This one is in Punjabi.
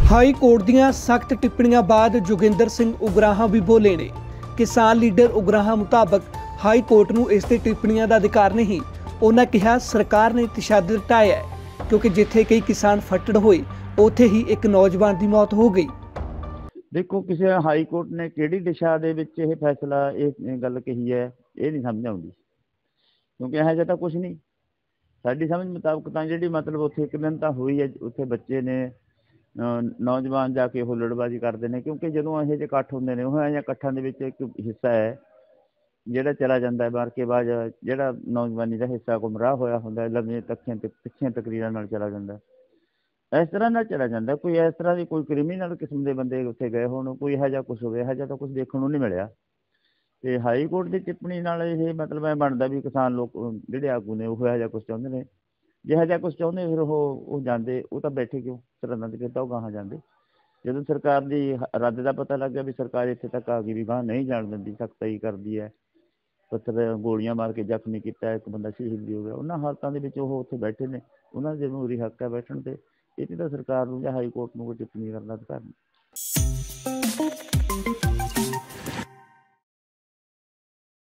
ਹਾਈ ਕੋਰਟ ਦੀਆਂ ਸਖਤ ਟਿੱਪਣੀਆਂ ਬਾਅਦ ਜੋਗਿੰਦਰ ਸਿੰਘ ਉਗਰਾਹਾਂ ਵੀ ਬੋਲੇ ਨੇ। ਕਿਸਾਨ ਲੀਡਰ ਉਗਰਾਹਾਂ ਮੁਤਾਬਕ ਹਾਈ ਕੋਰਟ ਨੂੰ ਇਸ ਤੇ ਟਿੱਪਣੀਆਂ ਦਾ ਅਧਿਕਾਰ ਨਹੀਂ। ਉਹਨਾਂ ਕਿਹਾ ਸਰਕਾਰ ਨੇ ਤਸ਼ੱਦਦ ਢਾਇਆ ਹੈ ਕਿਉਂਕਿ ਜਿੱਥੇ ਕਈ ਕਿਸਾਨ ਫੱਟੜ ਹੋਏ ਉੱਥੇ ਹੀ ਇੱਕ ਨੌਜਵਾਨ ਦੀ ਮੌਤ ਹੋ ਗਈ। देखो किसी हाई कोर्ट ने किहड़ी दिशा दे विच ये फैसला ये गल कही है ये नहीं समझ आउंदी क्योंकि इहो जिहा तां कुछ नहीं साडी समझ मुताबक तां जिहड़ी मतलब उत्थे एक दिन तां होई है उत्थे बच्चे ने नौजवान जाके हुल्लड़बाजी करते हैं क्योंकि जदों इहो ਜਿਹੇ इकट्ठ ਹੁੰਦੇ ਨੇ ਉਹ इहो इकट्ठां ਦੇ ਵਿੱਚ ਇੱਕ ਹਿੱਸਾ ਹੈ ਜਿਹੜਾ ਚਲਾ ਜਾਂਦਾ ਹੈ ਮਾਰ ਕੇ ਬਾਅਦ ਜਿਹੜਾ ਨੌਜਵਾਨੀ ਦਾ ਹਿੱਸਾ ਗੁੰਮਰਾਹ ਹੋਇਆ ਹੁੰਦਾ ਹੈ ਲੰਮੀਆਂ ਤਿੱਖੀਆਂ ਤਕਰੀਰਾਂ ਨਾਲ ਚਲਾ ਜਾਂਦਾ इस तरह ना चला जाता कोई इस तरह की कोई क्रिमीनल किस्म के बंदे उत्थे गए होण कोई इहो जिहा कुछ होवे इहो जिहा तां कुछ देखण नूं नहीं मिलिया ते हाई कोर्ट की टिप्पणी नाल ये मतलब ऐ बनदा भी किसान लोग जिहड़े आगू ने ਉਹ इहो जिहा कुछ चाहुंदे ने जिहो जिहा कुछ चाहुंदे फिर ਉਹ ਜਾਂਦੇ ਉਹ ਤਾਂ ਬੈਠੇ ਕਿਉਂ ਧਰਨਾ ਤੇ ਕੀਤਾ ਉਹ ਗਾਹਾਂ ਜਾਂਦੇ ਜਦੋਂ ਸਰਕਾਰ ਦੀ ਰੱਦ ਦਾ ਪਤਾ ਲੱਗ ਗਿਆ ਵੀ ਸਰਕਾਰ ਇੱਥੇ ਤੱਕ ਆ ਗਈ ਵੀ ਗਾਹਾਂ ਨਹੀਂ ਜਾਣ ਦਿੰਦੀ ਸਖਤਾਈ ਕਰਦੀ ਹੈ ਪੱਥਰ ਗੋਲੀਆਂ ਮਾਰ ਕੇ ਜ਼ਖਮੀ ਕੀਤਾ ਇੱਕ ਬੰਦਾ ਸ਼ਹੀਦ ਵੀ ਹੋ ਗਿਆ ਉਹਨਾਂ ਹਾਲਤਾਂ ਦੇ ਵਿੱਚ ਉਹ ਉੱਥੇ ਬੈਠੇ ਨੇ ਉਹਨਾਂ ਦੇ ਜਮਹੂਰੀ ਹੱਕ ਹੈ ਬੈਠਣ ਤੇ ਇਹ ਤਾਂ ਸਰਕਾਰ ਨੂੰ ਜਾਂ ਹਾਈ ਕੋਰਟ ਨੂੰ ਕੋਈ ਟਿੱਪਣੀ ਕਰਨ ਦਾ ਅਧਿਕਾਰ ਨਹੀਂ।